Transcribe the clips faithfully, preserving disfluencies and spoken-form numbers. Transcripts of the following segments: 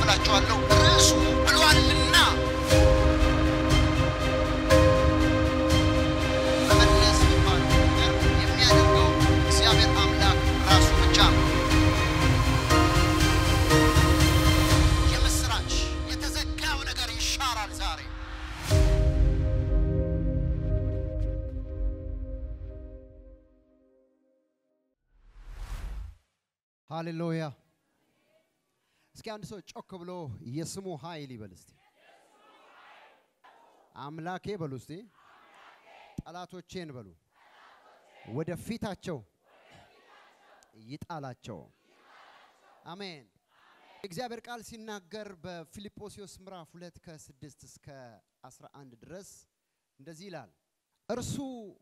አካፍላችኋለሁ ርዕሱ ብሏልና በመለስ የሚባለው ነገር የሚያደርገው እግዚአብሔር አምላክ ራሱ ብቻ ነው። የምስራች የተዘጋው ነገር ይሻራል ዛሬ። ሃሌሉያ። እስኪ አንድ ሰው ጮክ ብሎ የስሙ ኃይል ይበል እስቲ። አምላኬ በሉ እስቲ። ጠላቶቼን በሉ ወደ ፊታቸው ይጣላቸው። አሜን። እግዚአብሔር ቃል ሲናገር በፊልጵስዩስ ምዕራፍ ሁለት ከስድስት እስከ አስራ አንድ ድረስ እንደዚህ ይላል። እርሱ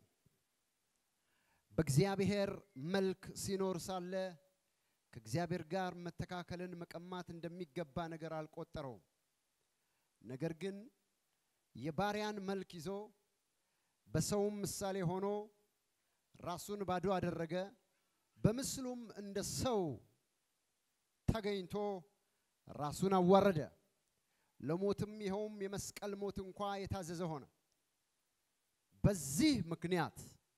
በእግዚአብሔር መልክ ሲኖር ሳለ ከእግዚአብሔር ጋር መተካከልን መቀማት እንደሚገባ ነገር አልቆጠረው። ነገር ግን የባሪያን መልክ ይዞ በሰውም ምሳሌ ሆኖ ራሱን ባዶ አደረገ። በምስሉም እንደ ሰው ተገኝቶ ራሱን አዋረደ። ለሞትም ይኸውም የመስቀል ሞት እንኳን የታዘዘ ሆነ። በዚህ ምክንያት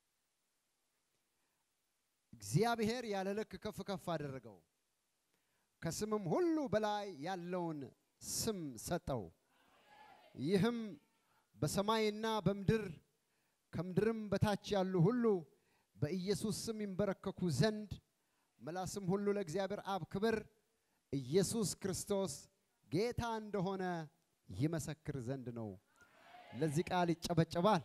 እግዚአብሔር ያለ ልክ ከፍ ከፍ አደረገው። ከስምም ሁሉ በላይ ያለውን ስም ሰጠው። ይህም በሰማይና በምድር ከምድርም በታች ያሉ ሁሉ በኢየሱስ ስም ይንበረከኩ ዘንድ ምላስም ሁሉ ለእግዚአብሔር አብ ክብር ኢየሱስ ክርስቶስ ጌታ እንደሆነ ይመሰክር ዘንድ ነው። ለዚህ ቃል ይጨበጨባል።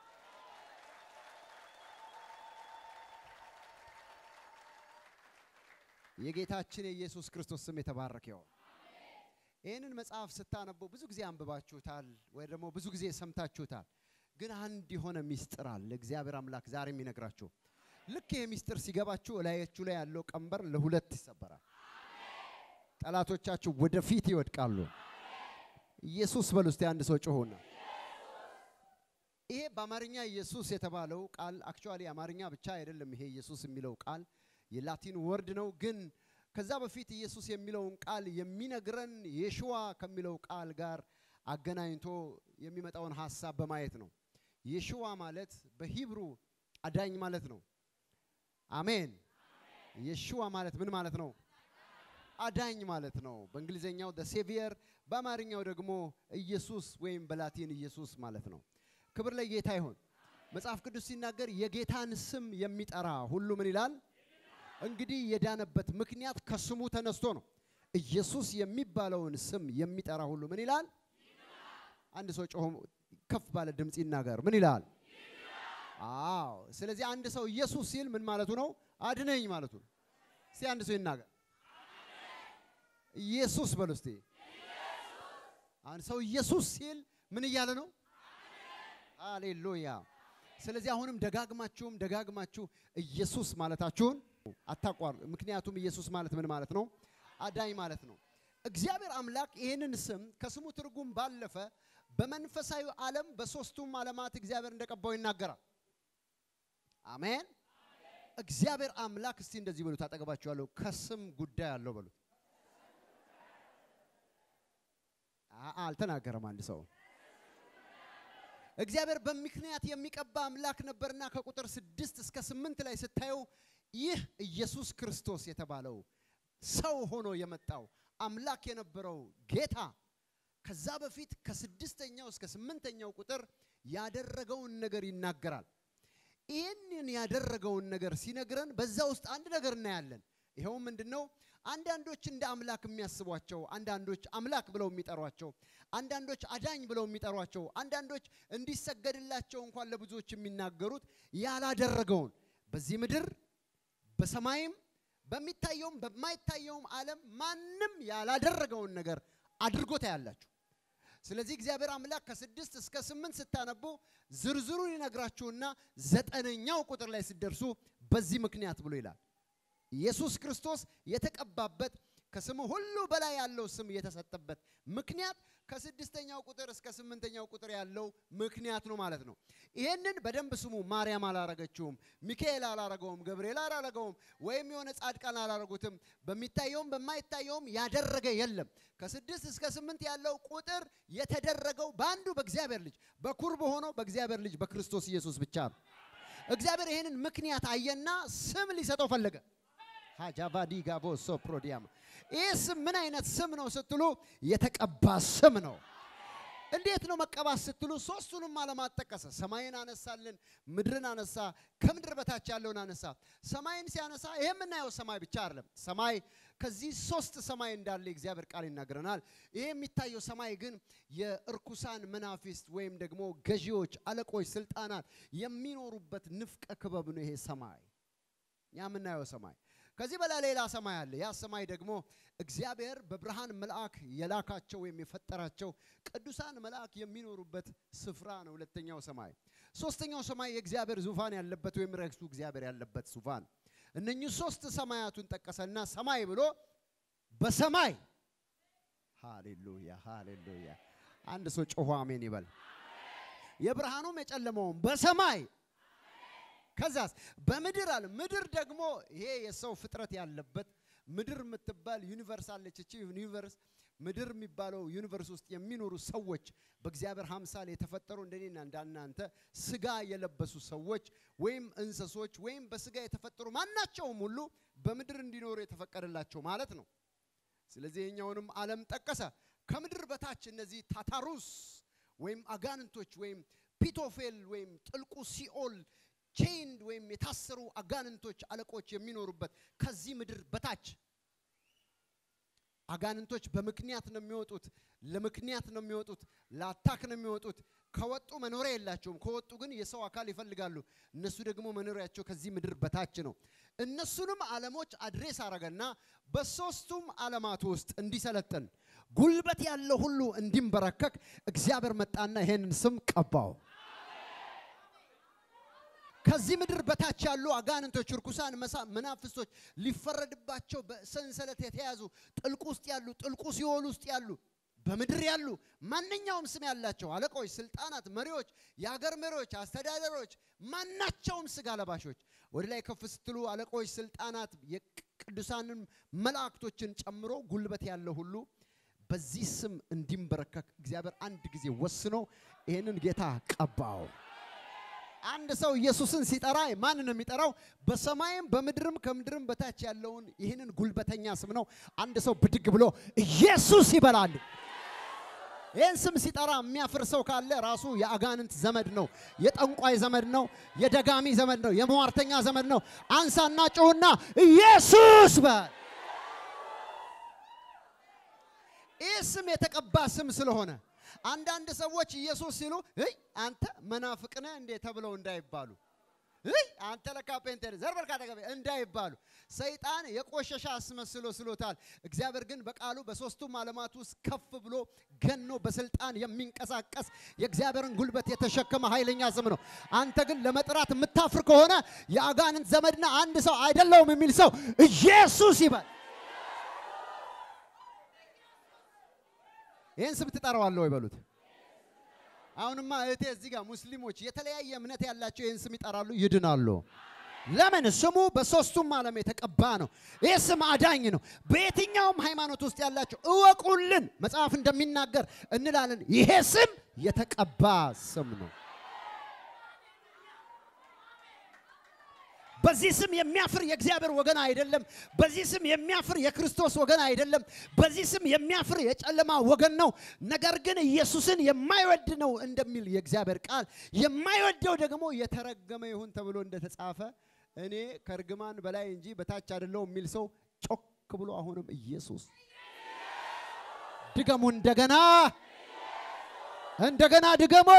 የጌታችን የኢየሱስ ክርስቶስ ስም የተባረከ ይሁን። ይሄንን መጽሐፍ ስታነቡ ብዙ ጊዜ አንብባችሁታል ወይ ደግሞ ብዙ ጊዜ ሰምታችሁታል። ግን አንድ የሆነ ሚስጥር አለ እግዚአብሔር አምላክ ዛሬ የሚነግራችሁ። ልክ ይሄ ሚስጥር ሲገባችሁ እላያችሁ ላይ ያለው ቀንበር ለሁለት ይሰበራል። ጠላቶቻችሁ ወደፊት ይወድቃሉ። ኢየሱስ በሉ እስቲ አንድ ሰው ጮሆና። ይሄ በአማርኛ ኢየሱስ የተባለው ቃል አክቹአሊ አማርኛ ብቻ አይደለም። ይሄ ኢየሱስ የሚለው ቃል የላቲን ወርድ ነው። ግን ከዛ በፊት ኢየሱስ የሚለውን ቃል የሚነግረን የሽዋ ከሚለው ቃል ጋር አገናኝቶ የሚመጣውን ሐሳብ በማየት ነው። የሽዋ ማለት በሂብሩ አዳኝ ማለት ነው። አሜን። የሽዋ ማለት ምን ማለት ነው? አዳኝ ማለት ነው። በእንግሊዘኛው the savior፣ በአማርኛው ደግሞ ኢየሱስ ወይም በላቲን ኢየሱስ ማለት ነው። ክብር ለጌታ ይሁን። መጽሐፍ ቅዱስ ሲናገር የጌታን ስም የሚጠራ ሁሉ ምን ይላል? እንግዲህ የዳነበት ምክንያት ከስሙ ተነስቶ ነው። ኢየሱስ የሚባለውን ስም የሚጠራ ሁሉ ምን ይላል? አንድ ሰው ጮሆ ከፍ ባለ ድምጽ ይናገር። ምን ይላል? አዎ። ስለዚህ አንድ ሰው ኢየሱስ ሲል ምን ማለቱ ነው? አድነኝ ማለቱ ነው። እስቲ አንድ ሰው ይናገር ኢየሱስ በሉ እስቲ። አንድ ሰው ኢየሱስ ሲል ምን እያለ ነው? ሃሌሉያ። ስለዚህ አሁንም ደጋግማችሁም ደጋግማችሁ ኢየሱስ ማለታችሁን አታቋርጡ። ምክንያቱም ኢየሱስ ማለት ምን ማለት ነው? አዳኝ ማለት ነው። እግዚአብሔር አምላክ ይሄንን ስም ከስሙ ትርጉም ባለፈ በመንፈሳዊ ዓለም በሶስቱም ዓለማት እግዚአብሔር እንደቀባው ይናገራል። አሜን። እግዚአብሔር አምላክ እስቲ እንደዚህ በሉት፣ አጠገባችሁ ያለው ከስም ጉዳይ አለው በሉት። አልተናገረም አንድ ሰው። እግዚአብሔር በምክንያት የሚቀባ አምላክ ነበርና ከቁጥር ስድስት እስከ ስምንት ላይ ስታዩ ይህ ኢየሱስ ክርስቶስ የተባለው ሰው ሆኖ የመጣው አምላክ የነበረው ጌታ ከዛ በፊት ከስድስተኛው እስከ ስምንተኛው ቁጥር ያደረገውን ነገር ይናገራል። ይሄንን ያደረገውን ነገር ሲነግረን በዛ ውስጥ አንድ ነገር እናያለን። ይሄው ምንድነው? አንዳንዶች እንደ አምላክ የሚያስቧቸው፣ አንዳንዶች አምላክ ብለው የሚጠሯቸው፣ አንዳንዶች አዳኝ ብለው የሚጠሯቸው፣ አንዳንዶች እንዲሰገድላቸው እንኳን ለብዙዎች የሚናገሩት ያላደረገውን በዚህ ምድር በሰማይም በሚታየውም በማይታየውም ዓለም ማንም ያላደረገውን ነገር አድርጎታ ያላችሁ። ስለዚህ እግዚአብሔር አምላክ ከስድስት እስከ ስምንት ስታነቡ ዝርዝሩን ይነግራችሁና ዘጠነኛው ቁጥር ላይ ሲደርሱ በዚህ ምክንያት ብሎ ይላል። ኢየሱስ ክርስቶስ የተቀባበት ከስሙ ሁሉ በላይ ያለው ስም የተሰጠበት ምክንያት ከስድስተኛው ቁጥር እስከ ስምንተኛው ቁጥር ያለው ምክንያት ነው ማለት ነው። ይሄንን በደንብ ስሙ። ማርያም አላረገችውም፣ ሚካኤል አላረገውም፣ ገብርኤል አላረገውም፣ ወይም የሆነ ጻድቃን አላረጉትም። በሚታየውም በማይታየውም ያደረገ የለም። ከስድስት እስከ ስምንት ያለው ቁጥር የተደረገው በአንዱ በእግዚአብሔር ልጅ በኩር በሆነው በእግዚአብሔር ልጅ በክርስቶስ ኢየሱስ ብቻ ነው። እግዚአብሔር ይሄንን ምክንያት አየና ስም ሊሰጠው ፈለገ። ሃጃቫዲ ጋቦ ሶፕሮዲያም ይህ ስም ምን አይነት ስም ነው ስትሉ የተቀባ ስም ነው። እንዴት ነው መቀባት ስትሉ ሶስቱንም ዓለማት ጠቀሰ። ሰማይን አነሳልን፣ ምድርን አነሳ፣ ከምድር በታች ያለውን አነሳ። ሰማይን ሲያነሳ ይሄ የምናየው ሰማይ ብቻ አይደለም። ሰማይ ከዚህ ሶስት ሰማይ እንዳለ እግዚአብሔር ቃል ይናገረናል። ይሄ የሚታየው ሰማይ ግን የእርኩሳን መናፍስት ወይም ደግሞ ገዢዎች፣ አለቆች፣ ስልጣናት የሚኖሩበት ንፍቀ ክበብ ነው። ይሄ ሰማይ ያ የምናየው ሰማይ ከዚህ በላይ ሌላ ሰማይ አለ። ያ ሰማይ ደግሞ እግዚአብሔር በብርሃን መልአክ የላካቸው ወይም የፈጠራቸው ቅዱሳን መልአክ የሚኖሩበት ስፍራ ነው ሁለተኛው ሰማይ። ሶስተኛው ሰማይ የእግዚአብሔር ዙፋን ያለበት ወይም ረክሱ እግዚአብሔር ያለበት ዙፋን። እነኚህ ሶስት ሰማያቱን ጠቀሰና ሰማይ ብሎ በሰማይ ሃሌሉያ ሃሌሉያ አንድ ሰው ጮሆ አሜን ይበል። የብርሃኑም የጨለማውም በሰማይ ከዛስ በምድር አለ። ምድር ደግሞ ይሄ የሰው ፍጥረት ያለበት ምድር የምትባል ዩኒቨርስ አለች። እቺ ዩኒቨርስ ምድር የሚባለው ዩኒቨርስ ውስጥ የሚኖሩ ሰዎች በእግዚአብሔር ሐምሳል የተፈጠሩ እንደኔና እንዳናንተ ስጋ የለበሱ ሰዎች ወይም እንስሶች ወይም በስጋ የተፈጠሩ ማናቸውም ሁሉ በምድር እንዲኖሩ የተፈቀደላቸው ማለት ነው። ስለዚህ የኛውንም ዓለም ጠቀሰ። ከምድር በታች እነዚህ ታታሩስ ወይም አጋንንቶች ወይም ፒቶፌል ወይም ጥልቁ ሲኦል ቼንድ ወይም የታሰሩ አጋንንቶች አለቆች የሚኖሩበት ከዚህ ምድር በታች አጋንንቶች በምክንያት ነው የሚወጡት፣ ለምክንያት ነው የሚወጡት፣ ለአታክ ነው የሚወጡት። ከወጡ መኖሪያ የላቸውም። ከወጡ ግን የሰው አካል ይፈልጋሉ። እነሱ ደግሞ መኖሪያቸው ከዚህ ምድር በታች ነው። እነሱንም ዓለሞች አድሬስ አረጋና በሶስቱም ዓለማት ውስጥ እንዲሰለጥን ጉልበት ያለው ሁሉ እንዲንበረከክ እግዚአብሔር መጣና ይሄንን ስም ቀባው። ከዚህ ምድር በታች ያሉ አጋንንቶች ርኩሳን መናፍስቶች ሊፈረድባቸው በሰንሰለት የተያዙ ጥልቁ ውስጥ ያሉ ጥልቁ ሲኦል ውስጥ ያሉ በምድር ያሉ ማንኛውም ስም ያላቸው አለቆች፣ ስልጣናት፣ መሪዎች፣ የሀገር መሪዎች፣ አስተዳደሮች ማናቸውም ስጋ ለባሾች ወደ ላይ ከፍ ስትሉ አለቆች፣ ስልጣናት የቅዱሳንን መላእክቶችን ጨምሮ ጉልበት ያለው ሁሉ በዚህ ስም እንዲንበረከክ እግዚአብሔር አንድ ጊዜ ወስኖ ይሄንን ጌታ ቀባው። አንድ ሰው ኢየሱስን ሲጠራ ማን ነው የሚጠራው? በሰማይም በምድርም ከምድርም በታች ያለውን ይሄንን ጉልበተኛ ስም ነው። አንድ ሰው ብድግ ብሎ ኢየሱስ ይበላል። ይሄን ስም ሲጠራ የሚያፍር ሰው ካለ ራሱ የአጋንንት ዘመድ ነው፣ የጠንቋይ ዘመድ ነው፣ የደጋሚ ዘመድ ነው፣ የሟርተኛ ዘመድ ነው። አንሳና ጮህና ኢየሱስ በል። ይህ ስም የተቀባ ስም ስለሆነ አንዳንድ ሰዎች ኢየሱስ ሲሉ እይ አንተ መናፍቅ ነህ እንዴ ተብለው እንዳይባሉ፣ እይ አንተ ለካፔንተር ዘርበር ካተገበ እንዳይባሉ ሰይጣን የቆሸሻ አስመስሎ ስሎታል። እግዚአብሔር ግን በቃሉ በሶስቱም ዓለማት ውስጥ ከፍ ብሎ ገኖ በስልጣን የሚንቀሳቀስ የእግዚአብሔርን ጉልበት የተሸከመ ኃይለኛ ስም ነው። አንተ ግን ለመጥራት የምታፍር ከሆነ የአጋንንት ዘመድና አንድ ሰው አይደለም የሚል ሰው ኢየሱስ ይባል። ይሄን ስም ትጠራዋለህ ወይ በሉት። አሁንማ እቴ እዚህ ጋር ሙስሊሞች የተለያየ እምነት ያላቸው ይሄን ስም ይጠራሉ፣ ይድናሉ። ለምን? ስሙ በሶስቱም ዓለም የተቀባ ነው። ይሄ ስም አዳኝ ነው። በየትኛውም ሃይማኖት ውስጥ ያላቸው እወቁልን፣ መጽሐፍ እንደሚናገር እንላለን። ይሄ ስም የተቀባ ስም ነው። በዚህ ስም የሚያፍር የእግዚአብሔር ወገን አይደለም። በዚህ ስም የሚያፍር የክርስቶስ ወገን አይደለም። በዚህ ስም የሚያፍር የጨለማ ወገን ነው። ነገር ግን ኢየሱስን የማይወድ ነው እንደሚል የእግዚአብሔር ቃል፣ የማይወደው ደግሞ የተረገመ ይሁን ተብሎ እንደተጻፈ እኔ ከርግማን በላይ እንጂ በታች አይደለም የሚል ሰው ጮክ ብሎ አሁንም ኢየሱስ ድገሙ። እንደገና እንደገና ድገሙ።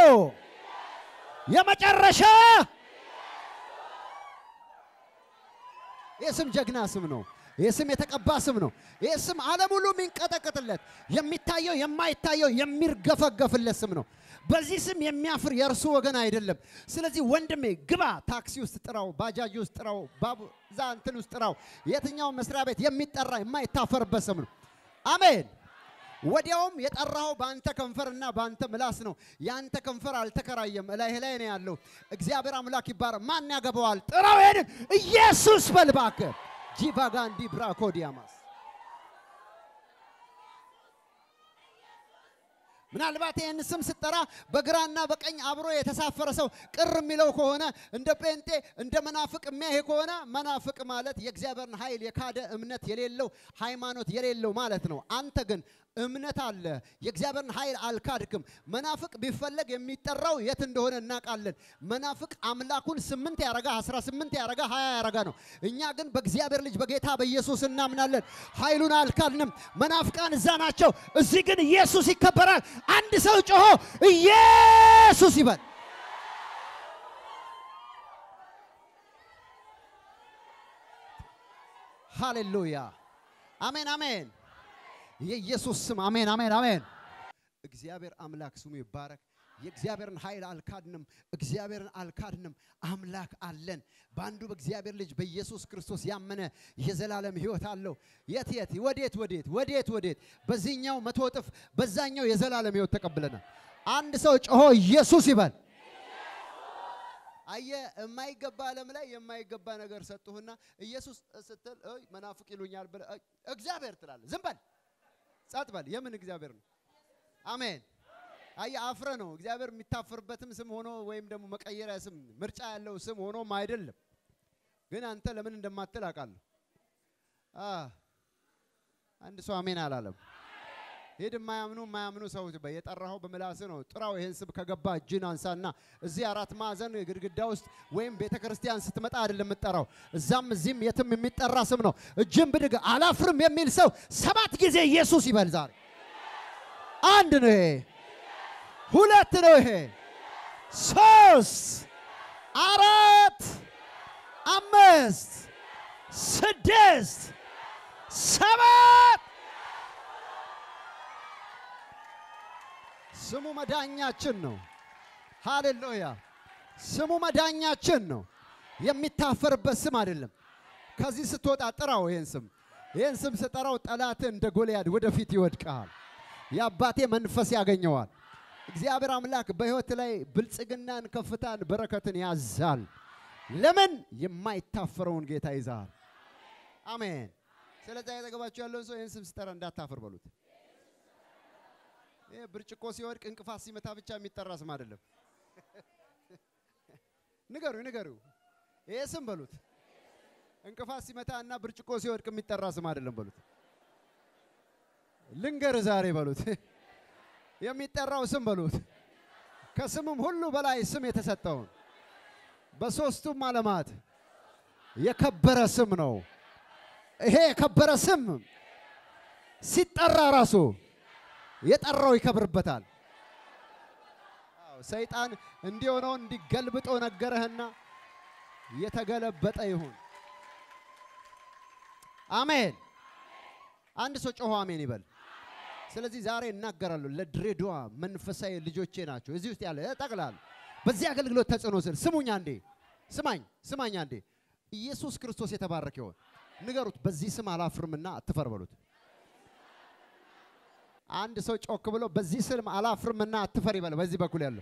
የመጨረሻ የስም ጀግና ስም ነው። ይህ ስም የተቀባ ስም ነው። ይህ ስም ዓለም ሁሉ የሚንቀጠቀጥለት የሚታየው የማይታየው የሚርገፈገፍለት ስም ነው። በዚህ ስም የሚያፍር የእርሱ ወገን አይደለም። ስለዚህ ወንድሜ ግባ፣ ታክሲ ውስጥ ጥራው፣ ባጃጅ ውስጥ ጥራው፣ ባቡዛ እንትን ውስጥ ጥራው፣ የትኛው መስሪያ ቤት የሚጠራ የማይታፈርበት ስም ነው። አሜን። ወዲያውም የጠራው ባንተ ከንፈርና ባንተ ምላስ ነው። ያንተ ከንፈር አልተከራየም፣ እላይህ ላይ ነው ያለው። እግዚአብሔር አምላክ ይባረክ። ማን ያገባዋል? ጥራው ሄድን ኢየሱስ በልባከ ጂቫጋንዲ ብራኮዲያማስ ምናልባት ይህን ስም ስትጠራ በግራና በቀኝ አብሮ የተሳፈረ ሰው ቅር የሚለው ከሆነ እንደ ጴንጤ እንደ መናፍቅ የሚያይ ከሆነ መናፍቅ ማለት የእግዚአብሔርን ኃይል የካደ እምነት የሌለው ሃይማኖት የሌለው ማለት ነው። አንተ ግን እምነት አለ፣ የእግዚአብሔርን ኃይል አልካድክም። መናፍቅ ቢፈለግ የሚጠራው የት እንደሆነ እናውቃለን። መናፍቅ አምላኩን ስምንት ያረጋ አስራ ስምንት ያረጋ ሃያ ያረጋ ነው። እኛ ግን በእግዚአብሔር ልጅ በጌታ በኢየሱስ እናምናለን። ኃይሉን አልካድንም። መናፍቃን እዛ ናቸው፣ እዚህ ግን ኢየሱስ ይከበራል። አንድ ሰው ጮሆ ኢየሱስ ይበል። ሃሌሉያ አሜን አሜን። የኢየሱስ ስም አሜን አሜን አሜን። እግዚአብሔር አምላክ ስሙ ይባረክ። የእግዚአብሔርን ኃይል አልካድንም፣ እግዚአብሔርን አልካድንም። አምላክ አለን። በአንዱ በእግዚአብሔር ልጅ በኢየሱስ ክርስቶስ ያመነ የዘላለም ሕይወት አለው። የት የት ወዴት ወዴት ወዴት ወዴት? በዚህኛው መቶ እጥፍ በዛኛው የዘላለም ሕይወት ተቀብለናል። አንድ ሰው ጮሆ ኢየሱስ ይበል። አየ የማይገባ ዓለም ላይ የማይገባ ነገር ሰጡህና ኢየሱስ ስትል አይ መናፍቅ ይሉኛል ብለ እግዚአብሔር ትላለህ። ዝም በል ጻጥ በል። የምን እግዚአብሔር ነው? አሜን። አይ አፍረ ነው እግዚአብሔር የሚታፈርበትም ስም ሆኖ ወይም ደግሞ መቀየሪያ ስም ምርጫ ያለው ስም ሆኖም አይደለም። ግን አንተ ለምን እንደማትል አውቃለሁ። አ አንድ ሰው አሜን አላለም። ሄድ የማያምኑ የማያምኑ ሰው የጠራኸው በመላስ ነው። ጥራው ይሄን ስም ከገባ እጅን አንሳና እዚህ አራት ማዕዘን ግድግዳ ውስጥ ወይም ቤተክርስቲያን ስትመጣ አይደለም የምትጠራው። እዛም እዚህም የትም የሚጠራ ስም ነው። እጅን ብድግ አላፍርም የሚል ሰው ሰባት ጊዜ ኢየሱስ ይበል ዛሬ። አንድ ነው ይሄ፣ ሁለት ነው ይሄ፣ ሶስት አራት አምስት ስድስት ሰባት ስሙ መዳኛችን ነው። ሃሌሉያ ስሙ መዳኛችን ነው። የሚታፈርበት ስም አይደለም። ከዚህ ስትወጣ ጥራው ይሄን ስም። ይሄን ስም ስጠራው ጠላት እንደ ጎልያድ ወደፊት ይወድቃል። የአባቴ መንፈስ ያገኘዋል። እግዚአብሔር አምላክ በህይወት ላይ ብልጽግናን፣ ከፍታን፣ በረከትን ያዛል። ለምን የማይታፈረውን ጌታ ይዛል። አሜን። ስለዚህ ያዘገባችሁ ያለው ሰው ይሄን ስም ስጠራ እንዳታፈር በሉት። ይሄ ብርጭቆ ሲወድቅ እንቅፋት ሲመታ ብቻ የሚጠራ ስም አይደለም። ንገሩ ንገሩ ይሄ ስም በሉት። እንቅፋት ሲመታና ብርጭቆ ሲወድቅ የሚጠራ ስም አይደለም በሉት። ልንገር ዛሬ በሉት። የሚጠራው ስም በሉት ከስሙም ሁሉ በላይ ስም የተሰጠው በሶስቱም ዓለማት የከበረ ስም ነው። ይሄ የከበረ ስም ሲጠራ ራሱ የጠራው ይከብርበታል። አዎ ሰይጣን እንዲሆነው እንዲገልብጦ ነገረህና የተገለበጠ ይሁን። አሜን። አንድ ሰው ጮሆ አሜን ይበል። ስለዚህ ዛሬ እናገራለሁ ለድሬዳዋ መንፈሳዊ ልጆቼ ናቸው እዚህ ውስጥ ያለ ጠቅላላ በዚህ አገልግሎት ተጽዕኖ ስር ስሙኝ አንዴ ስማኝ ስማኝ አንዴ ኢየሱስ ክርስቶስ የተባረከ ይሁን። ንገሩት በዚህ ስም አላፍርምና አትፈር በሉት። አንድ ሰው ጮክ ብሎ በዚህ ስም አላፍርምና አትፈር ይበል። በዚህ በኩል ያለው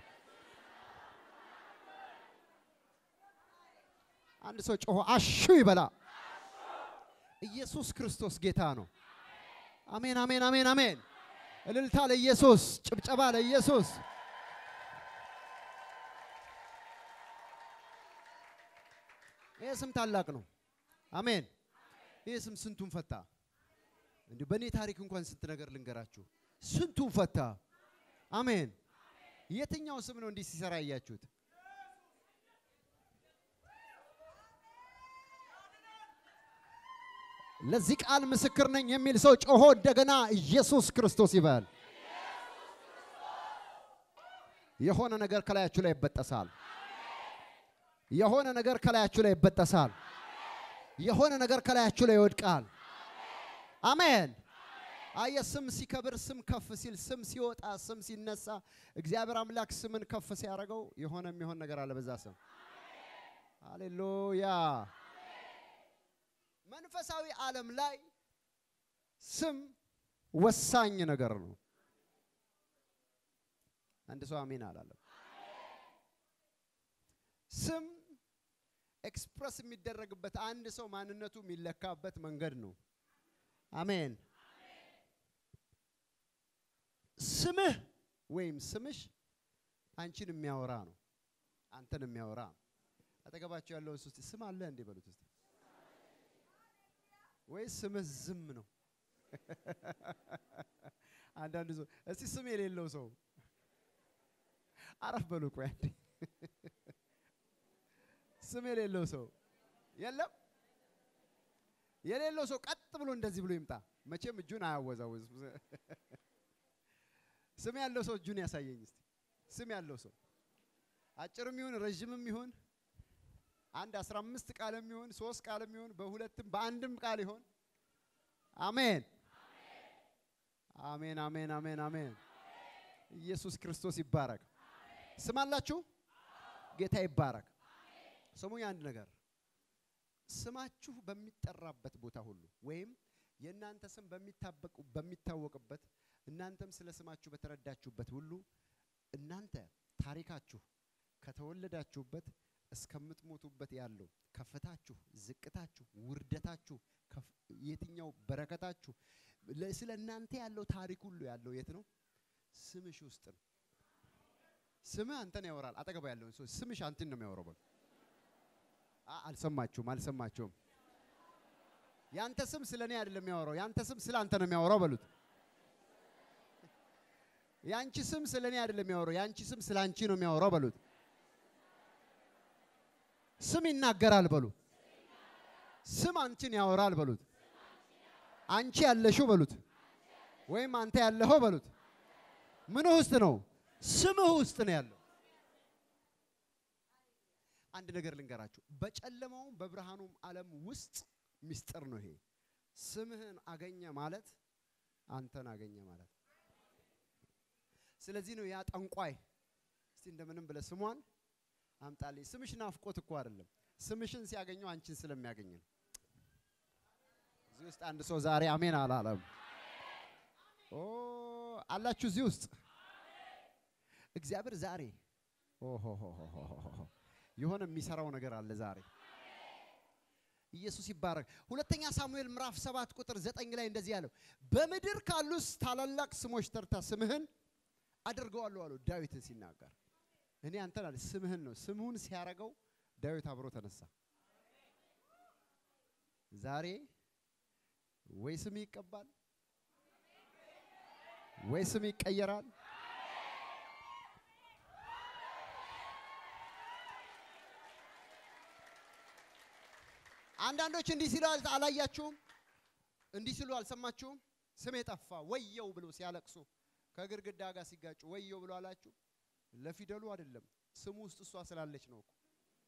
አንድ ሰው ጮሆ አሹ ይበላ። ኢየሱስ ክርስቶስ ጌታ ነው። አሜን አሜን አሜን አሜን። እልልታ ለኢየሱስ፣ ጭብጨባ ለኢየሱስ። ይሄ ስም ታላቅ ነው። አሜን። ይሄ ስም ስንቱን ፈታ። እንዴ በኔ ታሪክ እንኳን ስንት ነገር ልንገራችሁ። ስንቱን ፈታ። አሜን። የትኛው ስም ነው እንዲህ ሲሰራ ያያችሁት? ለዚህ ቃል ምስክር ነኝ የሚል ሰው ጮሆ እንደገና ኢየሱስ ክርስቶስ ይበል። የሆነ ነገር ከላያችሁ ላይ ይበጠሳል። የሆነ ነገር ከላያችሁ ላይ ይበጠሳል። የሆነ ነገር ከላያችሁ ላይ ይወድቃል። አሜን። አየ ስም ሲከብር ስም ከፍ ሲል ስም ሲወጣ ስም ሲነሳ እግዚአብሔር አምላክ ስምን ከፍ ሲያደርገው የሆነ የሚሆን ነገር አለ በዛ ስም። ሃሌሉያ። መንፈሳዊ ዓለም ላይ ስም ወሳኝ ነገር ነው። አንድ ሰው አሜን አላለም። ስም ኤክስፕረስ የሚደረግበት አንድ ሰው ማንነቱ የሚለካበት መንገድ ነው። አሜን። ስምህ ወይም ስምሽ አንቺን የሚያወራ ነው። አንተን የሚያወራ አጠገባቸው ያለው እሱ ስም አለ እንዴ በሉት እስቲ። ወይስ ስምህ ዝም ነው? አንዳንድ ሰው እስቲ ስም የሌለው ሰው አረፍ በሉ ቆይ አንዴ። ስም የሌለው ሰው የለም። የሌለው ሰው ቀጥ ብሎ እንደዚህ ብሎ ይምጣ። መቼም እጁን አያወዛውዝ። ስም ያለው ሰው እጁን ያሳየኝ እስቲ። ስም ያለው ሰው አጭርም ይሁን ረጅምም ይሁን አንድ አስራ አምስት ቃልም ይሁን ሶስት ቃልም ይሁን በሁለትም በአንድም ቃል ይሁን አሜን አሜን አሜን አሜን አሜን። ኢየሱስ ክርስቶስ ይባረክ። ስም አላችሁ? ጌታ ይባረክ። ስሙኝ አንድ ነገር ስማችሁ በሚጠራበት ቦታ ሁሉ ወይም የእናንተ ስም በሚታበቁ በሚታወቅበት እናንተም ስለ ስማችሁ በተረዳችሁበት ሁሉ እናንተ ታሪካችሁ ከተወለዳችሁበት እስከምትሞቱበት ያለው ከፍታችሁ ዝቅታችሁ ውርደታችሁ የትኛው በረከታችሁ ስለ እናንተ ያለው ታሪክ ሁሉ ያለው የት ነው? ስምሽ ውስጥ ነው። ስም አንተን ያወራል። አጠገባ ያለው ሰው ስምሽ አንተን ነው የሚያወራው። አልሰማችሁም? አልሰማችሁም? ያንተ ስም ስለኔ አይደለም የሚያወራው፣ ያንተ ስም ስለ አንተ ነው የሚያወራው በሉት። ያንቺ ስም ስለኔ አይደለም የሚያወራው፣ ያንቺ ስም ስለ አንቺ ነው የሚያወራው በሉት። ስም ይናገራል በሉ። ስም አንቺን ያወራል በሉት። አንቺ ያለሽው በሉት ወይም አንተ ያለኸው በሉት ምን ውስጥ ነው? ስምህ ውስጥ ነው ያለው። አንድ ነገር ልንገራችሁ፣ በጨለማው በብርሃኑም ዓለም ውስጥ ሚስጥር ነው ይሄ። ስምህን አገኘ ማለት አንተን አገኘ ማለት። ስለዚህ ነው ያ ጠንቋይ እስቲ እንደምንም ብለ ስሟን አምጣልኝ። ስምሽ ናፍቆት እኮ አይደለም፣ ስምሽን ሲያገኘው አንቺን ስለሚያገኝ ነው። እዚህ ውስጥ አንድ ሰው ዛሬ አሜን አላለም? ኦ አላችሁ እዚህ ውስጥ እግዚአብሔር ዛሬ ኦ ሆ ሆ ሆ የሆነ የሚሰራው ነገር አለ ዛሬ። ኢየሱስ ይባረክ። ሁለተኛ ሳሙኤል ምዕራፍ ሰባት ቁጥር ዘጠኝ ላይ እንደዚህ ያለው በምድር ካሉስ ታላላቅ ስሞች ተርታ ስምህን አድርገዋለሁ አለው ዳዊትን ሲናገር። እኔ አንተን አለ ስምህን ነው ስሙን ሲያረጋው ዳዊት አብሮ ተነሳ። ዛሬ ወይ ስም ይቀባል ወይ ስም ይቀየራል። አንዳንዶች እንዲህ ሲሉ አላያችሁም? እንዲህ ሲሉ አልሰማችሁም? ስሜ ጠፋ ወየው ብሎ ሲያለቅሱ ከግርግዳ ጋር ሲጋጩ ወየው ብሎ አላችሁ? ለፊደሉ አይደለም ስሙ ውስጥ እሷ ስላለች ነው እኮ።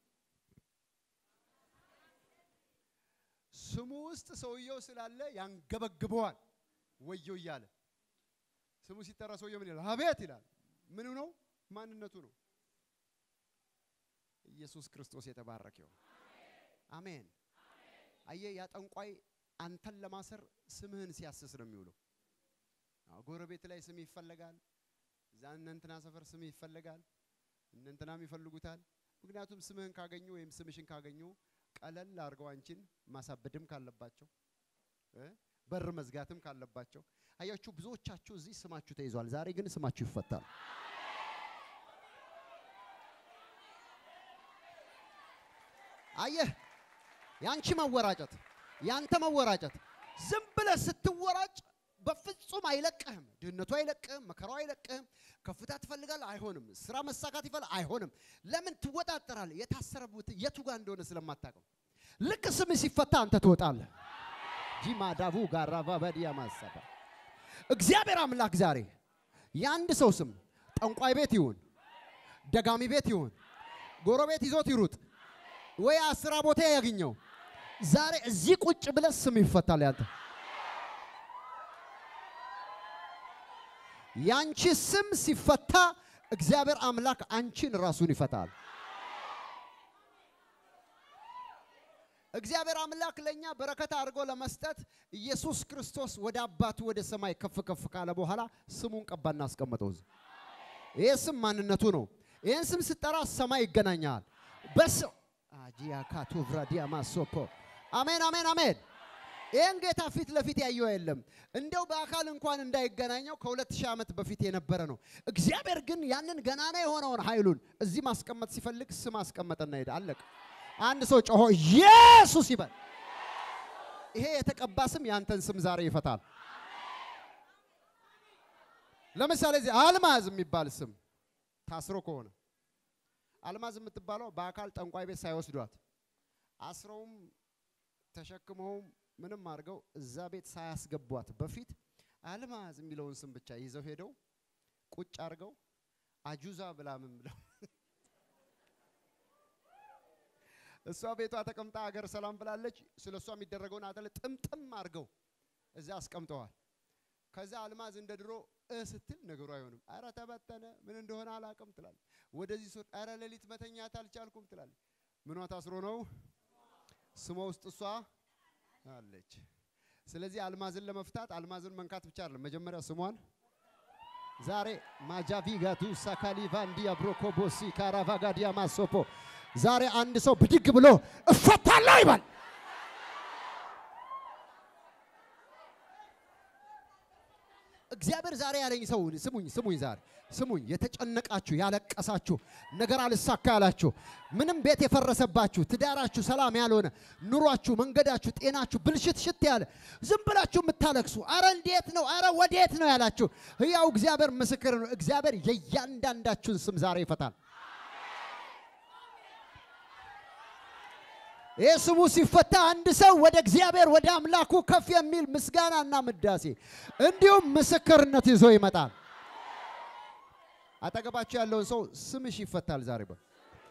ስሙ ውስጥ ሰውየው ስላለ ያንገበግበዋል ወየው እያለ። ስሙ ሲጠራ ሰውየው ምን ይላል? አቤት ይላል። ምኑ ነው? ማንነቱ ነው። ኢየሱስ ክርስቶስ የተባረከ ይሁን። አሜን። አየ ያ ጠንቋይ አንተን ለማሰር ስምህን ሲያስስ ነው የሚውለው። ጎረቤት ላይ ስም ይፈልጋል፣ ዛን እንትና ሰፈር ስም ይፈልጋል፣ እንንተናም ይፈልጉታል። ምክንያቱም ስምህን ካገኙ ወይም ስምሽን ካገኙ ቀለል አርገው አንቺን ማሳበድም ካለባቸው በር መዝጋትም ካለባቸው። አያችሁ ብዙዎቻችሁ እዚህ ስማችሁ ተይዟል። ዛሬ ግን ስማችሁ ይፈታል። አየ ያንቺ መወራጨት ያንተ መወራጨት ዝም ብለህ ስትወራጭ በፍጹም አይለቀህም። ድህነቱ አይለቀህም፣ መከራው አይለቀህም። ከፍታ ትፈልጋለህ አይሆንም። ስራ መሳካት ይፈልጋል አይሆንም። ለምን ትወጣጣራለህ? የታሰረቡት የቱ ጋር እንደሆነ ስለማታውቀው። ልክ ስም ሲፈታ አንተ ትወጣለህ። ጂማዳቡ ጋራባ በዲያ ማሰባ እግዚአብሔር አምላክ ዛሬ ያንድ ሰው ስም ጠንቋይ ቤት ይሁን ደጋሚ ቤት ይሁን ጎረቤት ይዞት ይሩጥ ወይ አስራ ቦታ ያገኘው ዛሬ እዚህ ቁጭ ብለህ ስም ይፈታል። ያንተ ያንቺ ስም ሲፈታ እግዚአብሔር አምላክ አንቺን ራሱን ይፈታል። እግዚአብሔር አምላክ ለኛ በረከት አድርጎ ለመስጠት ኢየሱስ ክርስቶስ ወደ አባቱ ወደ ሰማይ ከፍ ከፍ ካለ በኋላ ስሙን ቀባና አስቀመጠው። ይሄ ስም ማንነቱ ነው። ይሄን ስም ሲጠራ ሰማይ ይገናኛል። በስ አጂያ ካቶቭራዲያ ማሶፖ አሜን አሜን አሜን። ይሄን ጌታ ፊት ለፊት ያየው የለም። እንደው በአካል እንኳን እንዳይገናኘው ከሁለት ሺህ ዓመት በፊት የነበረ ነው። እግዚአብሔር ግን ያንን ገናና የሆነውን ኃይሉን እዚህ ማስቀመጥ ሲፈልግ ስም አስቀመጠና ሄደ። አለቀ። አንድ ሰው ጮሆ ኢየሱስ ይበል። ይሄ የተቀባ ስም ያንተን ስም ዛሬ ይፈታል። ለምሳሌ እዚህ አልማዝ የሚባል ስም ታስሮ ከሆነ አልማዝ የምትባለው በአካል ጠንቋይ ቤት ሳይወስዷት አስረውም ተሸክመውም ምንም አድርገው እዛ ቤት ሳያስገቧት በፊት አልማዝ የሚለውን ስም ብቻ ይዘው ሄደው ቁጭ አድርገው አጁዛ ብላምን ብለው እሷ ቤቷ ተቀምጣ ሀገር ሰላም ብላለች። ስለሷ የሚደረገውን አደለ ጥምጥም አድርገው እዛ አስቀምጠዋል። ከዛ አልማዝ እንደድሮ ስትል ነገሩ አይሆንም። አረ ተበተነ ምን እንደሆነ አላቀም ትላለች። ወደዚህ ሶት አረ ለሊት መተኛት አልቻልኩም ትላለች። ምኗ ታስሮ ነው? ስሟ ውስጥ እሷ አለች። ስለዚህ አልማዝን ለመፍታት አልማዝን መንካት ብቻ አይደለም፣ መጀመሪያ ስሟን ዛሬ ማጃቪጋቱ ሳካሊ ቫንዲያ ብሮኮቦሲ ካራቫጋዲያ ማሶፖ ዛሬ አንድ ሰው ብድግ ብሎ እፈታለሁ ይባል። እግዚአብሔር ዛሬ ያለኝ ሰው ስሙኝ ስሙኝ ዛሬ ስሙኝ የተጨነቃችሁ ያለቀሳችሁ ነገር አልሳካ ያላችሁ ምንም ቤት የፈረሰባችሁ ትዳራችሁ ሰላም ያልሆነ ኑሯችሁ መንገዳችሁ ጤናችሁ ብልሽት ሽት ያለ ዝም ብላችሁ የምታለቅሱ አረ እንዴት ነው አረ ወዴት ነው ያላችሁ ያው እግዚአብሔር ምስክር ነው። እግዚአብሔር የያንዳንዳችሁን ስም ዛሬ ይፈታል። ኢየሱስ ሲፈታ አንድ ሰው ወደ እግዚአብሔር ወደ አምላኩ ከፍ የሚል ምስጋናና ምዳሴ እንዲሁም ምስክርነት ይዞ ይመጣል። አጠገባችሁ ያለውን ሰው ስምሽ ይፈታል ዛሬ በ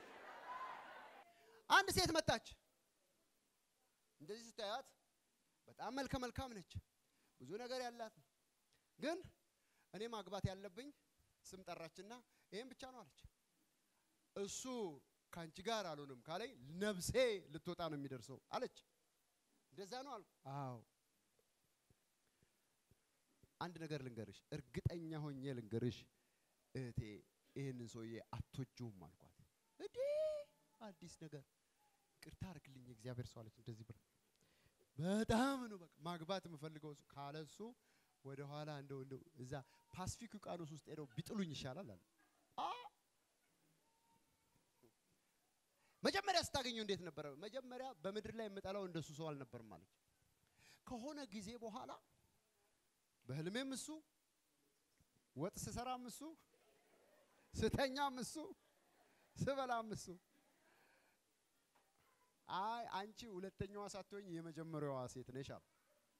አንድ ሴት መጣች። እንደዚህ ስታያት በጣም መልከ መልካም ነች፣ ብዙ ነገር ያላት ግን እኔ ማግባት ያለብኝ ስም ጠራችና ይሄን ብቻ ነው አለች። እሱ ካንቺ ጋር አልሆንም ካለኝ ነፍሴ ልትወጣ ነው የሚደርሰው አለች። እንደዛ ነው አልኩ። አዎ አንድ ነገር ልንገርሽ፣ እርግጠኛ ሆኜ ልንገርሽ እቴ ይሄንን ሰውዬ አትወጂውም አልኳት። እዲ አዲስ ነገር ይቅርታ አድርግልኝ እግዚአብሔር ሰው አለች። እንደዚህ ብለ በጣም ነው በቃ ማግባት የምፈልገው ካለሱ ወደ ኋላ እንደው እንደው እዛ ፓሲፊክ ውቅያኖስ ውስጥ ሄደው ቢጥሉኝ ይሻላል አለ። መጀመሪያ ስታገኘው እንዴት ነበር? መጀመሪያ በመድር ላይ የምጠላው እንደሱ ሰው አልነበርም ማለት ከሆነ ጊዜ በኋላ በህልሜም እሱ ወጥ ስሰራም እሱ ስተኛም እሱ ስበላም እሱ አይ አንቺ ሁለተኛዋ ሳትሆኝ የመጀመሪያዋ ሴት ነሽ አለ።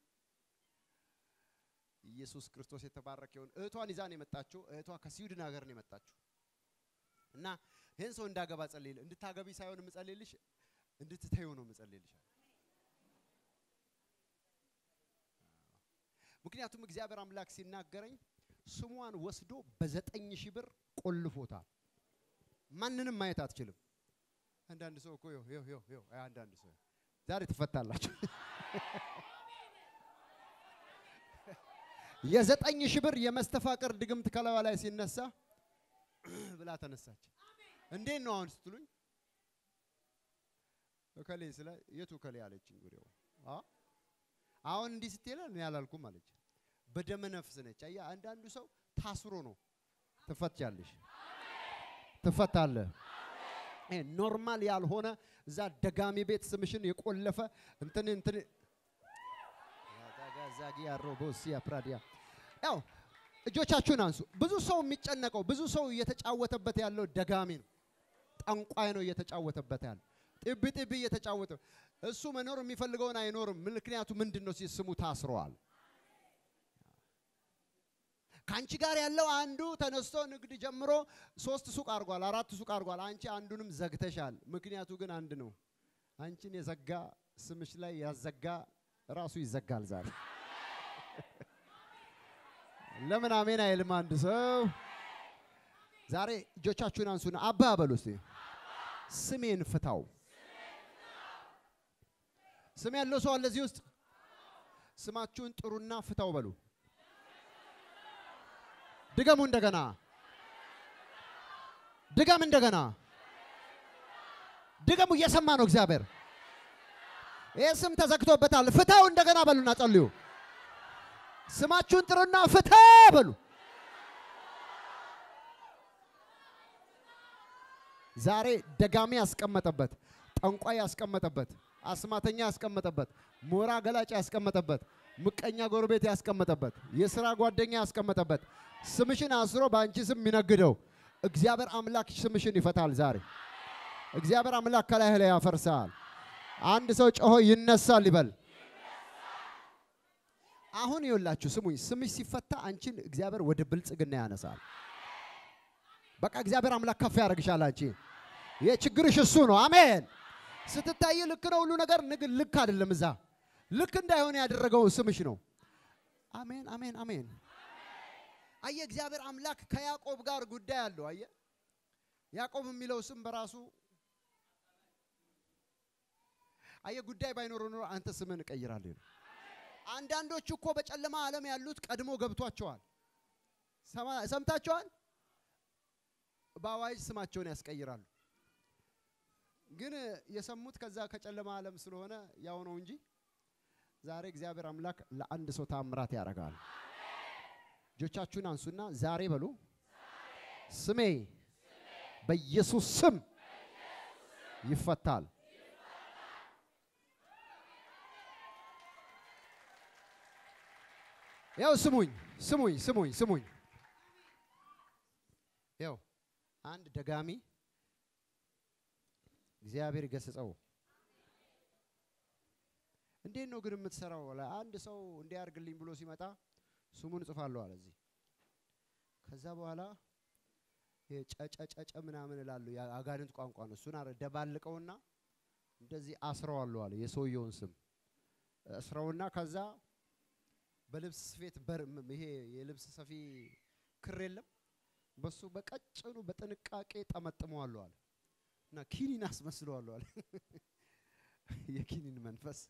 ኢየሱስ ክርስቶስ የተባረከ ይሁን። እህቷን ይዛን የመጣችው እህቷ ከስዊድን ሀገር ነው የመጣችው እና ይሄን ሰው እንዳገባ ጸልይል እንድታገቢ ሳይሆን መጸልይልሽ እንድትተዩ ነው መጸልይልሽ። ምክንያቱም እግዚአብሔር አምላክ ሲናገረኝ ስሟን ወስዶ በዘጠኝ ሺህ ብር ቆልፎታል። ማንንም ማየት አትችልም። አንዳንድ ሰው እኮ ዮ ዮ ዮ ዮ አንዳንድ ሰው ዛሬ ትፈታላችሁ። የዘጠኝ ሺህ ብር የመስተፋቅር ድግምት ከላዋ ላይ ሲነሳ ብላ ተነሳች። እንዴት ነው አሁን ስትሉኝ ወከሌ ስለ የቱ ከሌ አለችኝ። ጉዴው አ አሁን እንዲህ ስትይላ እኔ ያላልኩም አለች። በደመ ነፍስ ነች። አያ አንዳንዱ ሰው ታስሮ ነው ትፈታለሽ ትፈታለህ። አሜን ኖርማል ያልሆነ እዛ ደጋሚ ቤት ስምሽን የቆለፈ እንትን እንትን ያታጋዛጊ አሮቦሲያ ፕራዲያ ያው እጆቻችሁን አንሱ። ብዙ ሰው የሚጨነቀው ብዙ ሰው እየተጫወተበት ያለው ደጋሚ ነው፣ ጠንቋይ ነው እየተጫወተበት ያለው ጥብ ጥብ እየተጫወተ እሱ መኖር የሚፈልገውን አይኖርም። ምክንያቱ ምንድነው? ስሙ ታስሯል። ካንቺ ጋር ያለው አንዱ ተነስቶ ንግድ ጀምሮ ሶስት ሱቅ አርጓል፣ አራት ሱቅ አርጓል። አንቺ አንዱንም ዘግተሻል። ምክንያቱ ግን አንድ ነው። አንቺን የዘጋ ስምሽ ላይ ያዘጋ ራሱ ይዘጋል ዛሬ። ለምን አሜን አይልም አንድ ሰው? ዛሬ እጆቻችሁን አንሱና አባ በሉ እስቲ። ስሜን ፍታው። ስም ያለው ሰው አለ እዚህ ውስጥ? ስማችሁን ጥሩና ፍታው በሉ። ድገሙ እንደገና። ድገም እንደገና። ድገሙ እየሰማ ነው እግዚአብሔር። ይሄ ስም ተዘግቶበታል። ፍታው እንደገና በሉና ጸልዩ። ስማችሁን ጥሩና ፍታ በሉ። ዛሬ ደጋሚ ያስቀመጠበት፣ ጠንቋይ ያስቀመጠበት፣ አስማተኛ ያስቀመጠበት፣ ሞራ ገላጭ ያስቀመጠበት፣ ምቀኛ ጎረቤት ያስቀመጠበት፣ የሥራ ጓደኛ ያስቀመጠበት ስምሽን አስሮ ባንቺ ስም የሚነግደው እግዚአብሔር አምላክ ስምሽን ይፈታል ዛሬ። እግዚአብሔር አምላክ ከላይ ላይ ያፈርሳል። አንድ ሰው ጮሆ ይነሳል ይበል። አሁን ይኸውላችሁ ስሙኝ፣ ስምሽ ሲፈታ አንቺን እግዚአብሔር ወደ ብልጽግና ያነሳል። በቃ እግዚአብሔር አምላክ ከፍ ያደርግሻል። አንቺ የችግርሽ እሱ ነው። አሜን። ስትታይ ልክ ነው ሁሉ ነገር፣ ንግል ልክ አይደለም። እዛ ልክ እንዳይሆን ያደረገው ስምሽ ነው። አሜን አሜን አሜን። አየ እግዚአብሔር አምላክ ከያዕቆብ ጋር ጉዳይ አለው። አየ ያዕቆብ የሚለው ስም በራሱ አየ ጉዳይ ባይኖር ኖሮ አንተ ስምን ቀይራለህ። አንዳንዶቹ እኮ በጨለማ ዓለም ያሉት ቀድሞ ገብቷቸዋል። ሰምታቸዋል። ባዋጅ ስማቸውን ያስቀይራሉ። ግን የሰሙት ከዛ ከጨለማ ዓለም ስለሆነ ያው ነው እንጂ ዛሬ እግዚአብሔር አምላክ ለአንድ ሰው ታምራት ያደርጋል። እጆቻችሁን አንሱና ዛሬ በሉ ስሜ በኢየሱስ ስም ይፈታል። ያው ስሙኝ ስሙኝ ስሙኝ ስሙኝ። ያው አንድ ደጋሚ እግዚአብሔር ይገስጸው። እንዴት ነው ግን የምትሰራው? አንድ ሰው እንዲያርግልኝ ብሎ ሲመጣ ስሙን ጽፋለሁ አለ እዚህ። ከዛ በኋላ የጨጨጨጨ ምናምን እላለሁ የአጋንንት ቋንቋ ነው። እሱን አረ ደባልቀውና እንደዚህ አስረዋለሁ አለ የሰውየውን ስም አስረውና ከዛ በልብስ ስፌት በር ይሄ የልብስ ሰፊ ክር የለም በሱ በቀጭኑ በጥንቃቄ ጠመጥመዋለሁ አለ እና ኪኒን አስመስለዋለሁ አለ። የኪኒን መንፈስ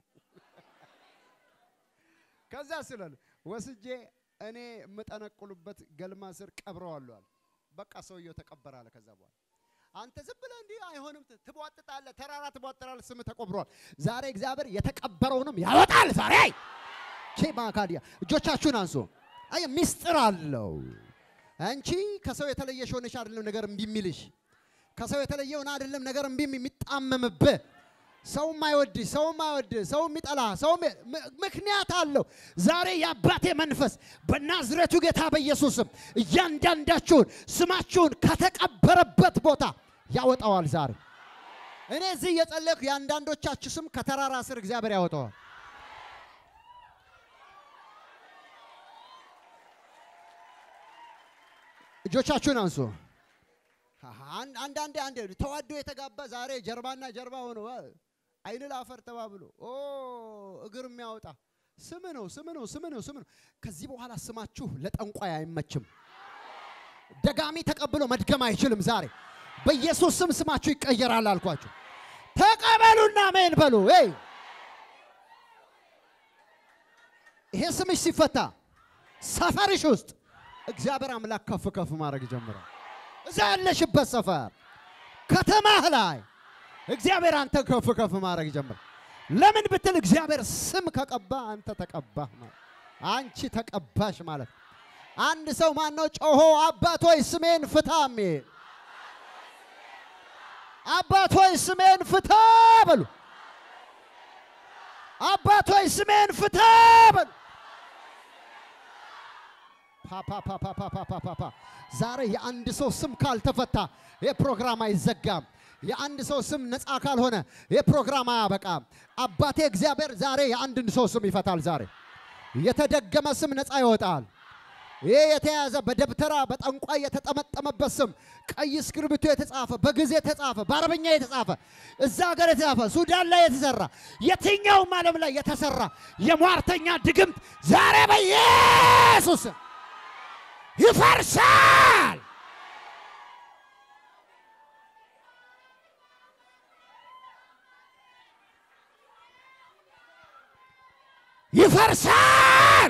ከዛ ስለለ ወስጄ እኔ መጠነቁልበት ገልማ ስር ቀብረዋለሁ አለ። በቃ ሰውየው ተቀበረ አለ። ከዛ በኋላ አንተ ዝም ብለህ እንዲህ አይሆንም ትቧጥጣለህ፣ ተራራ ትቧጥራለህ፣ ስም ተቆብሯል። ዛሬ እግዚአብሔር የተቀበረውንም ያወጣል ዛሬ። ቼማካዲያ እጆቻችሁን አንሱ። አይ ሚስጥር አለው። አንቺ ከሰው የተለየሽ ሆነሽ አይደለም ነገር እምቢ የሚልሽ፣ ከሰው የተለየውን አይደለም ነገር እምቢ የሚጣመምብህ፣ ሰው ማይወድ ሰው ማይወድ ሰው የሚጠላ ሰው ምክንያት አለው። ዛሬ የአባቴ መንፈስ በናዝሬቱ ጌታ በኢየሱስም እያንዳንዳችሁን ስማችሁን ከተቀበረበት ቦታ ያወጣዋል ዛሬ። እኔ እዚህ የጸለይኩ ያንዳንዶቻችሁ ስም ከተራራ ስር እግዚአብሔር ያወጣዋል። እጆቻችሁን አንሱ። አንድ አንድ አንድ ተዋዶ የተጋባ ዛሬ ጀርባና ጀርባ ሆኖ አይን ላፈር ተባብሎ ኦ እግር የሚያወጣ ስም ነው ስም ነው ስም ነው ስም ነው። ከዚህ በኋላ ስማችሁ ለጠንቋይ አይመችም። ደጋሚ ተቀብሎ መድገም አይችልም። ዛሬ በኢየሱስ ስም ስማችሁ ይቀየራል አልኳችሁ። ተቀበሉና አሜን በሉ። እይ ይሄ ስምሽ ሲፈታ ሰፈርሽ ውስጥ እግዚአብሔር አምላክ ከፍ ከፍ ማድረግ ጀምሯል። እዛ ያለሽበት ሰፈር ከተማህ ላይ እግዚአብሔር አንተ ከፍ ከፍ ማድረግ ጀምሯል። ለምን ብትል እግዚአብሔር ስም ከቀባ አንተ ተቀባህ ማለት አንቺ ተቀባሽ ማለት። አንድ ሰው ማን ነው ጮሆ አባት ሆይ ስሜን ፍታ የሚል? አባት ሆይ ስሜን ፍታ በሉ። አባት ሆይ ስሜን ፍታ በሉ። ፓፓ ፓፓ ፓፓ ፓፓ ዛሬ የአንድ ሰው ስም ካልተፈታ የፕሮግራም አይዘጋም። የአንድ ሰው ስም ነፃ ካልሆነ የፕሮግራም አያበቃም። አባቴ እግዚአብሔር ዛሬ የአንድን ሰው ስም ይፈታል። ዛሬ የተደገመ ስም ነፃ ይወጣል። ይሄ የተያዘ በደብተራ በጠንቋይ የተጠመጠመበት ስም ቀይ እስክሪብቶ የተጻፈ በግዕዝ የተጻፈ በአረበኛ የተጻፈ እዛ ሀገር የተጻፈ ሱዳን ላይ የተሰራ የትኛውም ዓለም ላይ የተሰራ የሟርተኛ ድግምት ዛሬ በኢየሱስ ይፈርሳል ይፈርሳል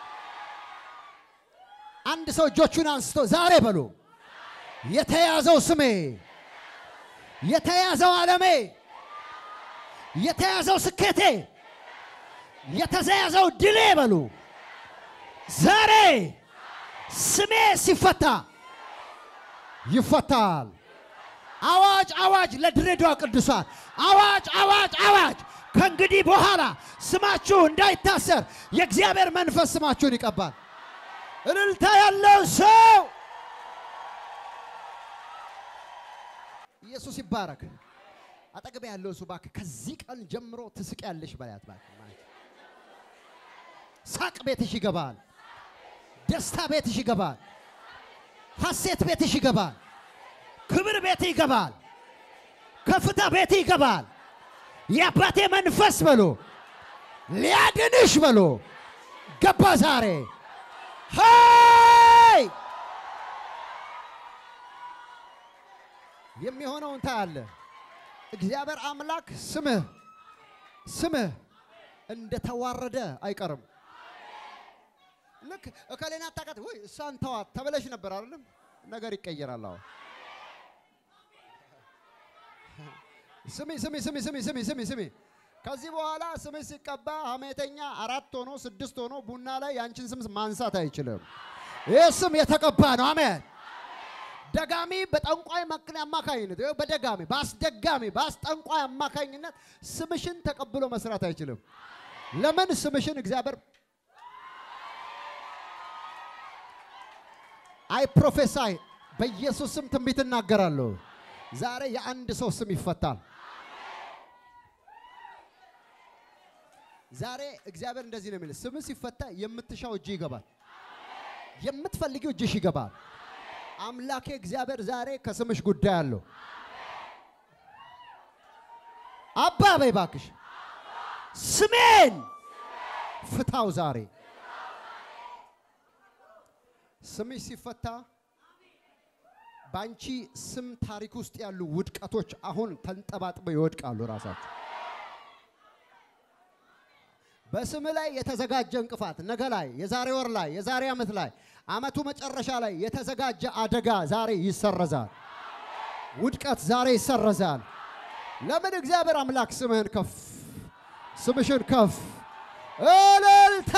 አንድ ሰው እጆቹን አንስቶ ዛሬ በሉ የተያዘው ስሜ የተያዘው ዓለሜ የተያዘው ስኬቴ የተያዘው ድሌ በሉ ዛሬ ስሜ ሲፈታ ይፈታል አዋጅ አዋጅ ለድሬዳዋ ቅዱሳን አዋጅ አዋጅ አዋጅ ከእንግዲህ በኋላ ስማችሁ እንዳይታሰር የእግዚአብሔር መንፈስ ስማችሁን ይቀባል እልልታ ያለው ሰው ኢየሱስ ይባረክ አጠገብ ያለው ሰው ባክ ከዚህ ቀን ጀምሮ ትስቂያለሽ ባያት ባክ ሳቅ ቤትሽ ይገባል ደስታ ቤትሽ ይገባል ሐሴት ቤትሽ ይገባል ክብር ቤት ይገባል ከፍታ ቤት ይገባል የአባቴ መንፈስ በሉ ሊያድንሽ በሉ ገባ ዛሬ ሃይ የሚሆነውን ታያለ እግዚአብሔር አምላክ ስምህ ስምህ እንደተዋረደ አይቀርም ልክ እከሌና ታቀት ወይ እሷን ተዋት ተበለሽ ነበር አይደለም ነገር ይቀየራል አዎ ስሚ ስሚ ስሚ ስሚ ስሚ ስሚ ስሚ ከዚህ በኋላ ስም ሲቀባ ሐሜተኛ አራት ሆኖ ስድስት ሆኖ ቡና ላይ ያንቺን ስም ማንሳት አይችልም ይህ ስም የተቀባ ነው አሜን ደጋሚ በጠንቋይ መክነ አማካይነት በደጋሚ ባስደጋሚ ባስጠንቋይ አማካይነት ስምሽን ተቀብሎ መስራት አይችልም ለምን ስምሽን እግዚአብሔር አይ ፕሮፌሳይ በኢየሱስ ስም ትንቢት እናገራለሁ ዛሬ የአንድ ሰው ስም ይፈታል ዛሬ እግዚአብሔር እንደዚህ ነው የሚል ስም ሲፈታ የምትሻው እጅ ይገባል የምትፈልጊው እጅሽ ይገባል አምላኬ እግዚአብሔር ዛሬ ከስምሽ ጉዳይ አለው አባ በይባክሽ ስሜን ፍታው ዛሬ ስምሽ ሲፈታ ባንቺ ስም ታሪክ ውስጥ ያሉ ውድቀቶች አሁን ተንጠባጥበው ይወድቃሉ ራሳቸው በስም ላይ የተዘጋጀ እንቅፋት ነገ ላይ የዛሬ ወር ላይ የዛሬ አመት ላይ አመቱ መጨረሻ ላይ የተዘጋጀ አደጋ ዛሬ ይሰረዛል ውድቀት ዛሬ ይሰረዛል ለምን እግዚአብሔር አምላክ ስምህን ከፍ ስምሽን ከፍ እልልታ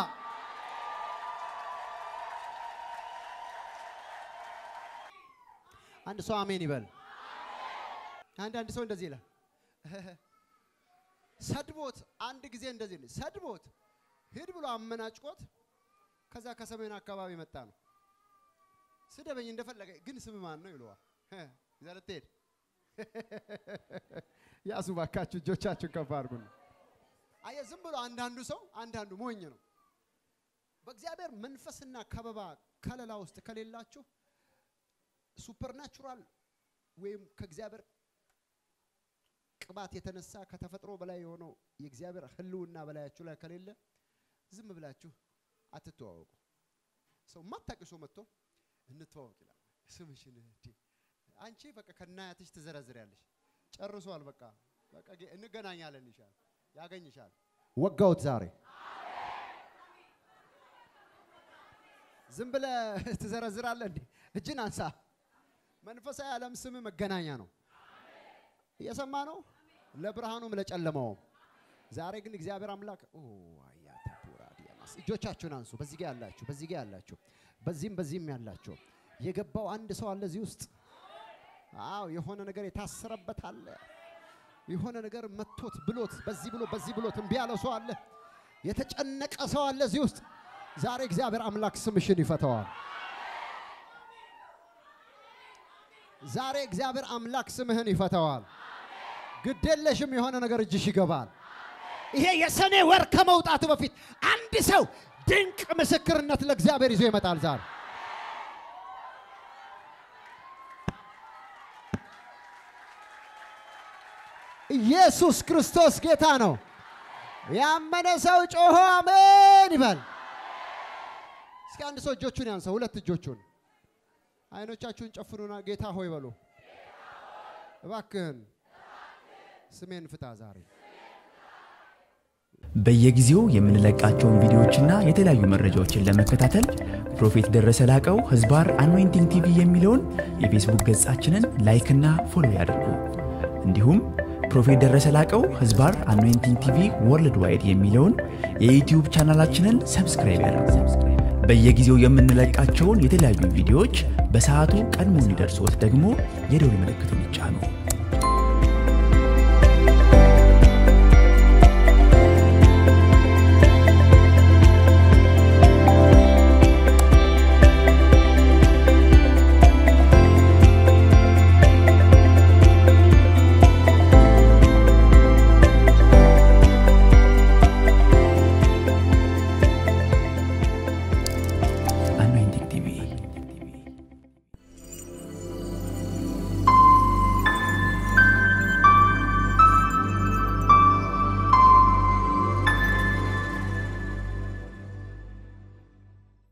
አንድ ሰው አሜን ይበል አንድ አንድ ሰው እንደዚህ ይላል ሰድቦት አንድ ጊዜ እንደዚህ ነው ሰድቦት ሄድ ብሎ አመናጭቆት ከዛ ከሰሜን አካባቢ መጣ ነው ስደበኝ እንደፈለገ ግን ስም ማን ነው ይሏል ዘርቴድ ያሱ ባካችሁ ጆቻችሁን ከፍ አድርጉ አየ ዝም ብሎ አንድ አንዱ ሰው አንድ አንዱ ሞኝ ነው በእግዚአብሔር መንፈስና ከበባ ከለላ ውስጥ ከሌላችሁ ሱፐርናቹራል ወይም ከእግዚአብሔር ቅባት የተነሳ ከተፈጥሮ በላይ የሆነው የእግዚአብሔር ህልውና በላያችሁ ላይ ከሌለ ዝም ብላችሁ አትተዋወቁ ሰው ማታቀሱ መጥቶ እንተዋወቅ ይላል ስምሽን እንዴ አንቺ በቃ ከናያትሽ ተዘረዝሪያለሽ ጨርሷል በቃ በቃ እንገናኛለን ይሻል ያገኝሻል ወጋውት ዛሬ ዝም ብለ ተዘረዝራለ እንዴ እጅን አንሳ መንፈሳዊ ዓለም ስም መገናኛ ነው እየሰማ ነው ለብርሃኑም ለጨለማው ዛሬ ግን እግዚአብሔር አምላክ ኦ አያታ ፑራዲያስ እጆቻችሁን አንሱ በዚህ ጋር ያላችሁ በዚህ ጋር ያላችሁ በዚህም በዚህም ያላችሁ የገባው አንድ ሰው አለ እዚህ ውስጥ አው የሆነ ነገር የታሰረበት አለ የሆነ ነገር መጥቶት ብሎት በዚህ ብሎ በዚህ ብሎት እንቢ ያለው ሰው አለ የተጨነቀ ሰው አለ እዚህ ውስጥ ዛሬ እግዚአብሔር አምላክ ስምሽን ይፈታዋል ዛሬ እግዚአብሔር አምላክ ስምህን ይፈታዋል ግዴለሽም የሆነ ነገር እጅሽ ይገባል ይሄ የሰኔ ወር ከመውጣቱ በፊት አንድ ሰው ድንቅ ምስክርነት ለእግዚአብሔር ይዞ ይመጣል ዛሬ ኢየሱስ ክርስቶስ ጌታ ነው ያመነ ሰው ጮሆ አሜን ይበል እስኪ አንድ ሰው እጆቹን ያንሳ ሁለት እጆቹን አይኖቻችሁን ጨፍኑና ጌታ ሆይ በሉ እባክህን ስሜን ፍታ ዛሬ በየጊዜው የምንለቃቸውን ቪዲዮዎችና የተለያዩ መረጃዎችን ለመከታተል ፕሮፌት ደረሰ ላቀው ህዝባር አኖይንቲንግ ቲቪ የሚለውን የፌስቡክ ገጻችንን ላይክ እና ፎሎ ያድርጉ እንዲሁም ፕሮፌት ደረሰ ላቀው ህዝባር አኖይንቲንግ ቲቪ ወርልድ ዋይድ የሚለውን የዩቲዩብ ቻናላችንን ሰብስክራይብ ያድርጉ በየጊዜው የምንለቃቸውን የተለያዩ ቪዲዮዎች በሰዓቱ ቀድሞ እንዲደርሶት ደግሞ የደወል ምልክቱን ይጫኑ